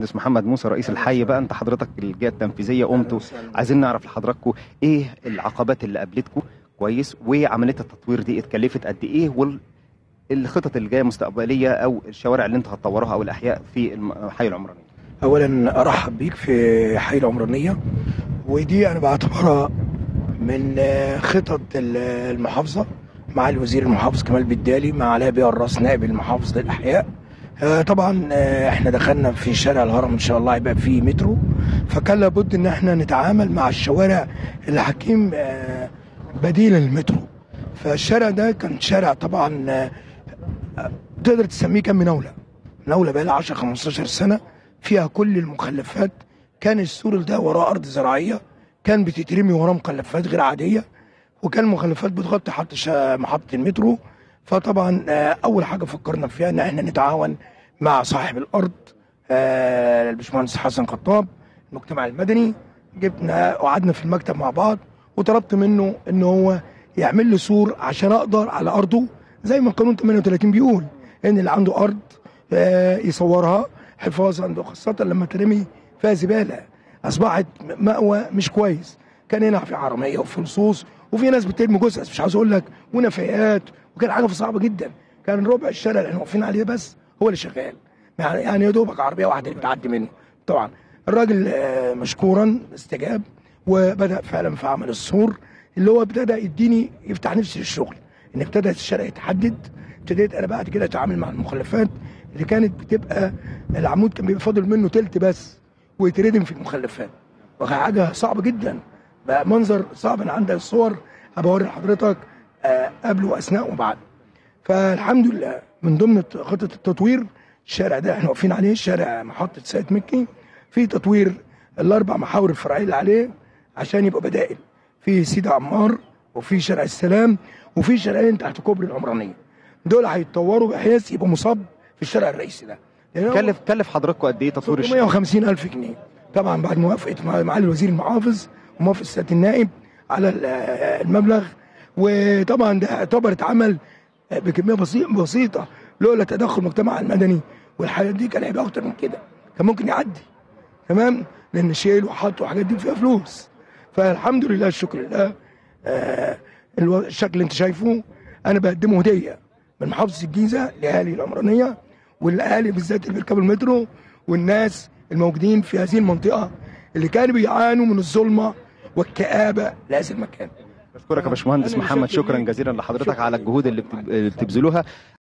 مهندس محمد موسى رئيس الحي بقى، انت حضرتك الجهه التنفيذيه قمتوا، عايزين نعرف لحضراتكم ايه العقبات اللي قابلتكم كويس، وعمليه التطوير دي اتكلفت قد ايه، والخطط اللي جايه مستقبليه او الشوارع اللي انت هتطورها او الاحياء في الحي العمراني. اولا ارحب بيك في حي العمرانيه، ودي انا بعتبرها من خطط المحافظه مع الوزير المحافظ كمال بالدالي مع علاء بيه الراس نائب المحافظ للاحياء. طبعا احنا دخلنا في شارع الهرم ان شاء الله هيبقى فيه مترو، فكان لابد ان احنا نتعامل مع الشوارع اللي حكيم بديل المترو. فالشارع ده كان شارع طبعا تقدر تسميه كان مناوله بقى لها 10 15 سنه، فيها كل المخلفات. كان السور ده وراه ارض زراعيه، كان بتترمي وراه مخلفات غير عاديه، وكان مخلفات بتغطي محطه المترو. فطبعا اول حاجه فكرنا فيها ان احنا نتعاون مع صاحب الارض الباشمهندس حسن خطاب المجتمع المدني. جبنا وقعدنا في المكتب مع بعض وطلبت منه ان هو يعمل لي سور عشان اقدر على ارضه، زي ما قانون 38 بيقول ان اللي عنده ارض يصورها حفاظا، وخاصه لما ترمي فيها زباله اصبحت مأوى مش كويس. كان هنا في حراميه وفي لصوص وفي ناس بترمي جثث مش عاوز اقول لك، ونفايات، وكان حاجه صعبه جدا. كان ربع الشارع اللي احنا واقفين عليه بس هو اللي شغال، يعني يا دوبك عربيه واحده اللي بتعدي منه. طبعا الراجل مشكورا استجاب وبدا فعلا في عمل السور اللي هو ابتدى يديني يفتح نفسي للشغل، ان ابتدى الشارع يتحدد. ابتديت انا بعد كده اتعامل مع المخلفات اللي كانت بتبقى العمود كان بيبقى فاضل منه تلت بس ويتردم في المخلفات، وحاجه صعبه جدا بقى، منظر صعب. انا عندي الصور هبوري لحضرتك قبل واثناء وبعد. فالحمد لله من ضمن خطه التطوير الشارع ده احنا واقفين عليه، شارع محطه سيد مكي، في تطوير الاربع محاور الفرعيه اللي عليه عشان يبقى بدائل، في سيدي عمار وفي شارع السلام وفي شارعين تحت كوبري العمرانيه. دول هيتطوروا بحيث يبقى مصاب في الشارع الرئيسي ده. كلف حضراتكم قد ايه تطوير الشارع؟ 650,000 جنيه طبعا بعد موافقه معالي الوزير المحافظ وموافقه سياده النائب على المبلغ. وطبعا ده يعتبر اتعمل بكميه بسيطه، لولا تدخل المجتمع المدني والحاجات دي كان هيبقى اكتر من كده، كان ممكن يعدي تمام، لان شيل وحط وحاجات دي فيها فلوس. فالحمد لله الشكر لله. الشكل اللي انت شايفه انا بقدمه هديه من محافظه الجيزه لاهالي العمرانيه والاهالي بالذات اللي بيركبوا المترو والناس الموجودين في هذه المنطقه اللي كانوا بيعانوا من الظلمه والكآبه لهذا المكان. بشكرك يا باشمهندس محمد، شكرا جزيلا لحضرتك على الجهود اللي بتبذلوها.